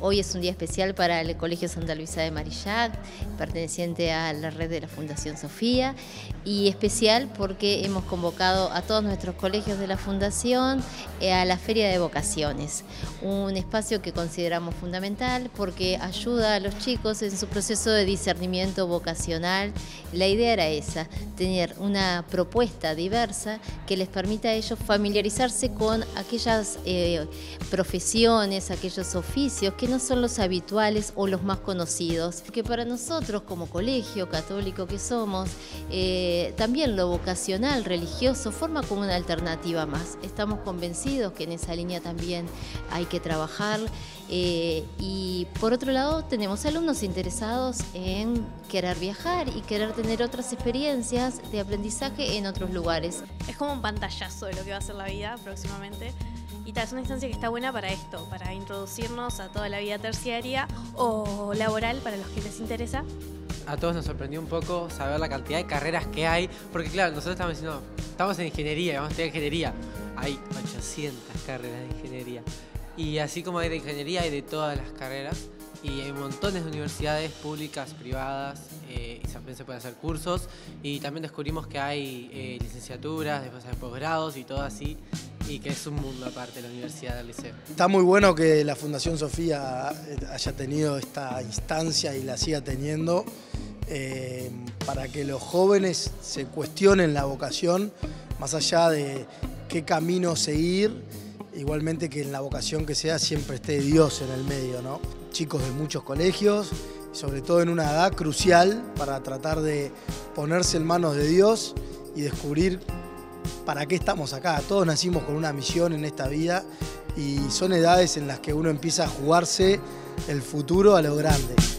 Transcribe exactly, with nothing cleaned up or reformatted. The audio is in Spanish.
Hoy es un día especial para el Colegio Santa Luisa de Marillac, perteneciente a la red de la Fundación Sofía, y especial porque hemos convocado a todos nuestros colegios de la Fundación a la Feria de Vocaciones, un espacio que consideramos fundamental porque ayuda a los chicos en su proceso de discernimiento vocacional. La idea era esa, tener una propuesta diversa que les permita a ellos familiarizarse con aquellas eh, profesiones, aquellos oficios que no son los habituales o los más conocidos. Porque para nosotros como colegio católico que somos, eh, también lo vocacional, religioso, forma como una alternativa más. Estamos convencidos que en esa línea también hay que trabajar. Eh, y por otro lado tenemos alumnos interesados en querer viajar y querer tener otras experiencias de aprendizaje en otros lugares. Es como un pantallazo de lo que va a ser la vida próximamente. Y tal, es una instancia que está buena para esto, para introducirnos a toda la vida terciaria o laboral para los que les interesa. A todos nos sorprendió un poco saber la cantidad de carreras que hay, porque claro, nosotros estamos diciendo, estamos en ingeniería, vamos a estudiar ingeniería. Hay ochocientas carreras de ingeniería. Y así como hay de ingeniería, hay de todas las carreras. Y hay montones de universidades públicas, privadas, eh, y también se pueden hacer cursos. Y también descubrimos que hay eh, licenciaturas, después hay posgrados y todo así. Y que es un mundo aparte de la universidad del liceo. Está muy bueno que la Fundación Sofía haya tenido esta instancia y la siga teniendo eh, para que los jóvenes se cuestionen la vocación, más allá de qué camino seguir, igualmente que en la vocación que sea siempre esté Dios en el medio, ¿no? Chicos de muchos colegios, sobre todo en una edad crucial para tratar de ponerse en manos de Dios y descubrir ¿para qué estamos acá? Todos nacimos con una misión en esta vida y son edades en las que uno empieza a jugarse el futuro a lo grande.